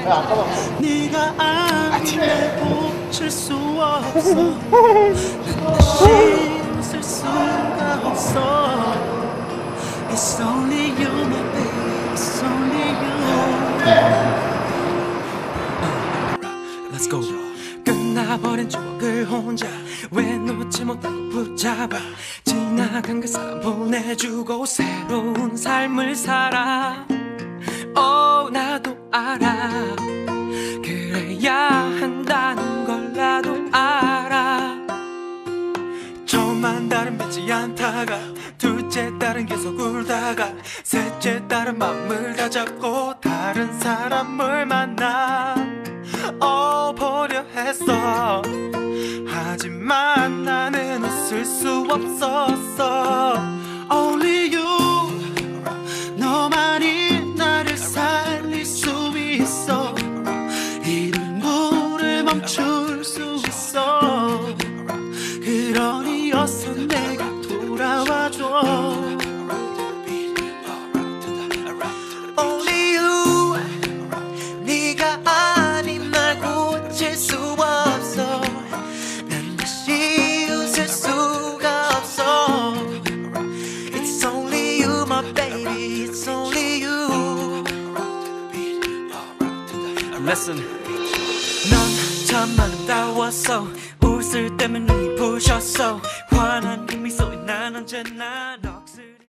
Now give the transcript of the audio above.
네가 아니면 칠 수 없어. 난 다시 웃을 수가 없어. It's only you, my baby. It's only you. Let's go. 끝나버린 추억을 혼자 왜 놓지 못하고 붙잡아. 지나간 그 사람 보내주고 새로운 삶을 살아. 나도 알아. 그래야 한다는 걸 나도 알아. 처음만 딸은 믿지 않다가 둘째 딸은 계속 울다가 셋째 딸은 맘을 다 잡고 다른 사람을 만나 보려 했어. 하지만 나는 웃을 수 없었어. Only you, 너만이 나를 살릴 수 있어. 이 눈물을 멈출 수 있어. 그러니 어서 내가 돌아와줘. Only you, 네가 아닌 날 고칠 수 없어. 난 다시 웃을 수가 없어. It's only you, my baby. It's only you. Listen. 넌 참 아름다웠어. 웃을 때면 눈이 부셨어. 환한 그 미소에 난 언제나